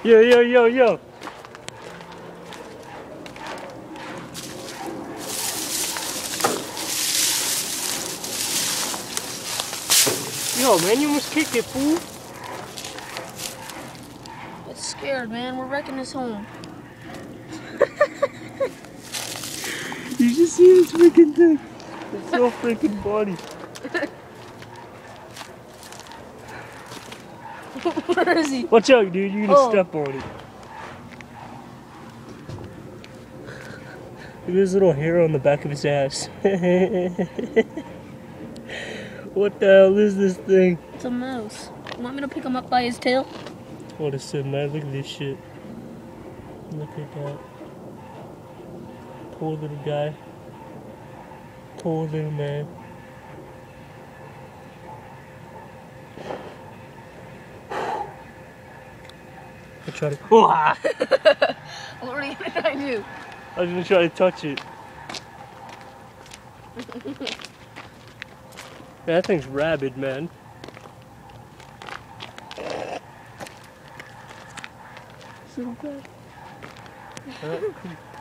Yo, yo, yo, yo. Yo, man, you almost kicked it, fool. It's scared, man. We're wrecking this home. You just see this freaking thing. It's so freaking funny. Where is he? Watch out, dude. You're gonna step on it. Look at his little hair on the back of his ass. What the hell is this thing? It's a mouse. You want me to pick him up by his tail? What a sim, man. Look at this shit. Look at that. Poor little guy. Poor little man. I try to. Oh, ah. What are you trying to do? I was gonna try to touch it. That thing's rabid, man. So bad.